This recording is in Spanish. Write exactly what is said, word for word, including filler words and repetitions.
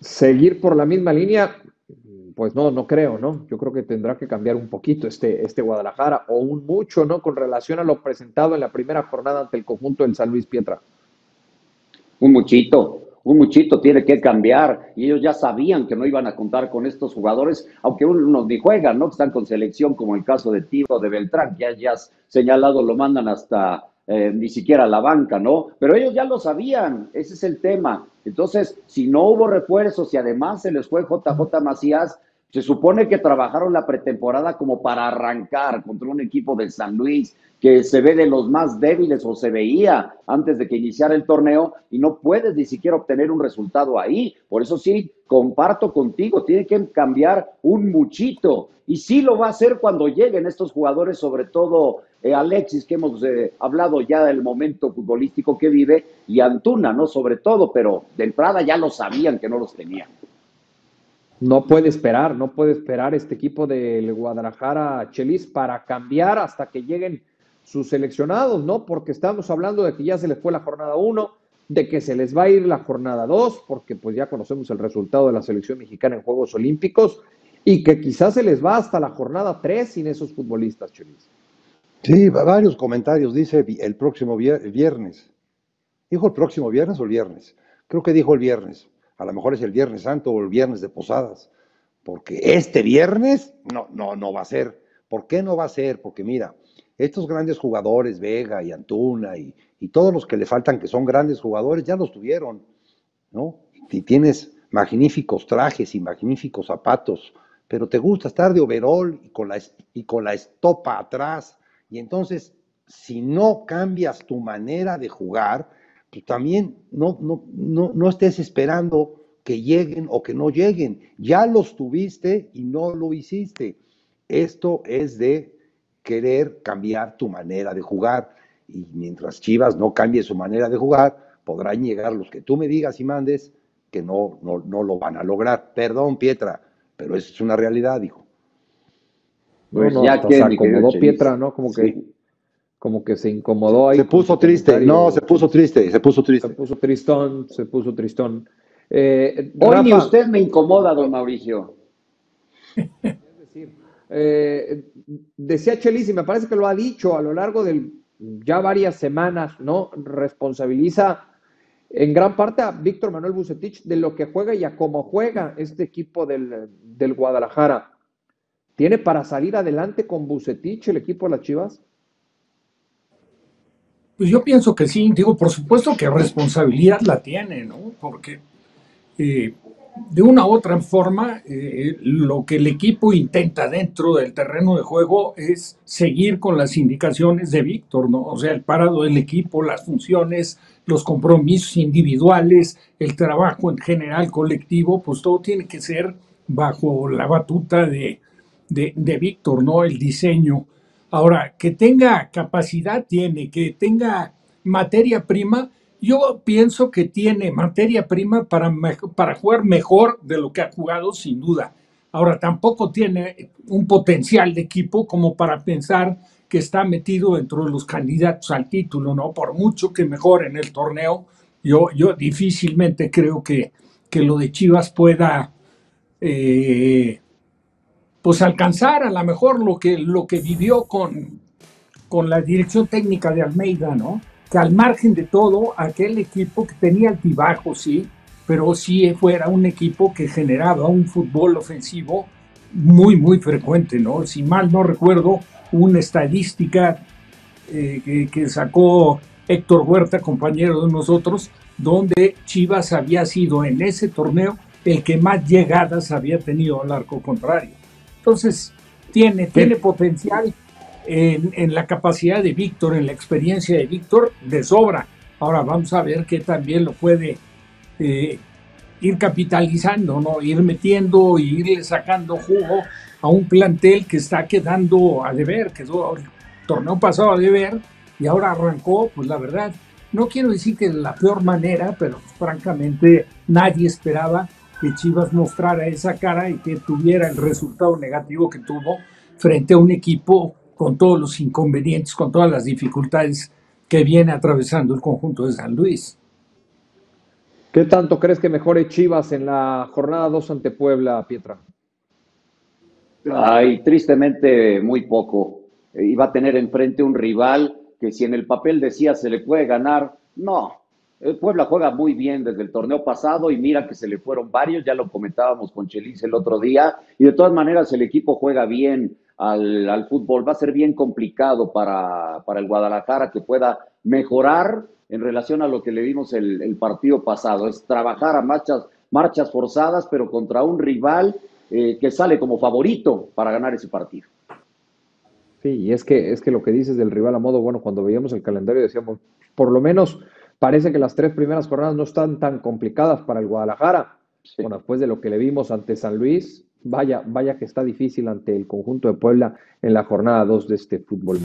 seguir por la misma línea, pues no, no creo, ¿no? Yo creo que tendrá que cambiar un poquito este, este Guadalajara o un mucho, ¿no? Con relación a lo presentado en la primera jornada ante el conjunto del San Luis Pietra. Un muchito, un muchito tiene que cambiar y ellos ya sabían que no iban a contar con estos jugadores, aunque unos ni juegan, ¿no? Que están con selección, como el caso de Tiro, de Beltrán, ya ya señalado lo mandan hasta eh, ni siquiera a la banca, ¿no? Pero ellos ya lo sabían, ese es el tema. Entonces, si no hubo refuerzos y además se les fue J J Macías, se supone que trabajaron la pretemporada como para arrancar contra un equipo de San Luis que se ve de los más débiles o se veía antes de que iniciara el torneo y no puedes ni siquiera obtener un resultado ahí. Por eso sí, comparto contigo, tiene que cambiar un muchito y sí lo va a hacer cuando lleguen estos jugadores, sobre todo eh, Alexis, que hemos eh, hablado ya del momento futbolístico que vive, y Antuna, ¿no? Sobre todo, pero de entrada ya lo sabían que no los tenían. No puede esperar, no puede esperar este equipo del Guadalajara, Chelis, para cambiar hasta que lleguen sus seleccionados, ¿no? Porque estamos hablando de que ya se les fue la jornada uno, de que se les va a ir la jornada dos, porque pues ya conocemos el resultado de la selección mexicana en Juegos Olímpicos, y que quizás se les va hasta la jornada tres sin esos futbolistas, Chelis. Sí, varios comentarios, dice el próximo viernes. ¿Dijo el próximo viernes o el viernes? Creo que dijo el viernes. A lo mejor es el Viernes Santo o el Viernes de Posadas. Porque este viernes no, no, no va a ser. ¿Por qué no va a ser? Porque mira, estos grandes jugadores, Vega y Antuna y, y todos los que le faltan que son grandes jugadores, ya los tuvieron, ¿no? Y tienes magníficos trajes y magníficos zapatos, pero te gusta estar de overol y con la, y con la estopa atrás. Y entonces, si no cambias tu manera de jugar, pues también no, no, no, no estés esperando que lleguen o que no lleguen. Ya los tuviste y no lo hiciste. Esto es de querer cambiar tu manera de jugar. Y mientras Chivas no cambie su manera de jugar, podrán llegar los que tú me digas y mandes que no, no, no lo van a lograr. Perdón, Pietra, pero eso es una realidad, hijo. Pues no, no, hasta se acomodó Pietra, ¿no? Como que, sí. como que se incomodó ahí. Se puso triste, no, se puso triste, se puso triste. Se puso tristón, se puso tristón. Eh, Hoy Rafa, ni usted me incomoda, don Mauricio. Es decir, eh, decía Chelis, y me parece que lo ha dicho a lo largo de ya varias semanas, ¿no? Responsabiliza en gran parte a Víctor Manuel Vucetich de lo que juega y a cómo juega este equipo del, del Guadalajara. ¿Tiene para salir adelante con Vucetich el equipo de las Chivas? Pues yo pienso que sí, digo, por supuesto que responsabilidad la tiene, ¿no? Porque eh, de una u otra forma, eh, lo que el equipo intenta dentro del terreno de juego es seguir con las indicaciones de Víctor, ¿no? O sea, el parado del equipo, las funciones, los compromisos individuales, el trabajo en general colectivo, pues todo tiene que ser bajo la batuta de, de, de Víctor, ¿no? El diseño. Ahora, que tenga capacidad tiene, que tenga materia prima, yo pienso que tiene materia prima para, para jugar mejor de lo que ha jugado, sin duda. Ahora, tampoco tiene un potencial de equipo como para pensar que está metido dentro de los candidatos al título, ¿no? Por mucho que mejore en el torneo, yo, yo difícilmente creo que, que lo de Chivas pueda... Eh, pues alcanzar a lo mejor lo que, lo que vivió con, con la dirección técnica de Almeida, ¿no? Que al margen de todo, aquel equipo que tenía altibajos, sí, pero sí fuera un equipo que generaba un fútbol ofensivo muy, muy frecuente, ¿no? Si mal no recuerdo, una estadística eh, que, que sacó Héctor Huerta, compañero de nosotros, donde Chivas había sido en ese torneo el que más llegadas había tenido al arco contrario. Entonces, tiene, tiene potencial en, en la capacidad de Víctor, en la experiencia de Víctor, de sobra. Ahora vamos a ver que también lo puede eh, ir capitalizando, ¿no? Ir metiendo y irle sacando jugo a un plantel que está quedando a deber, quedó el torneo pasado a deber y ahora arrancó, pues la verdad, no quiero decir que de la peor manera, pero pues, francamente nadie esperaba que Chivas mostrara esa cara y que tuviera el resultado negativo que tuvo frente a un equipo con todos los inconvenientes, con todas las dificultades que viene atravesando el conjunto de San Luis. ¿Qué tanto crees que mejore Chivas en la jornada dos ante Puebla, Pietra? Ay, tristemente muy poco. Eh, Iba a tener enfrente un rival que si en el papel decía se le puede ganar, no. El Puebla juega muy bien desde el torneo pasado y mira que se le fueron varios, ya lo comentábamos con Chelis el otro día, y de todas maneras el equipo juega bien al, al fútbol. Va a ser bien complicado para, para el Guadalajara que pueda mejorar en relación a lo que le vimos el, el partido pasado. Es trabajar a marchas, marchas forzadas, pero contra un rival eh, que sale como favorito para ganar ese partido. Sí, y es que, es que lo que dices del rival a modo, bueno, cuando veíamos el calendario decíamos, por lo menos parece que las tres primeras jornadas no están tan complicadas para el Guadalajara. Sí. Bueno, después de lo que le vimos ante San Luis, vaya, vaya que está difícil ante el conjunto de Puebla en la jornada dos de este fútbol.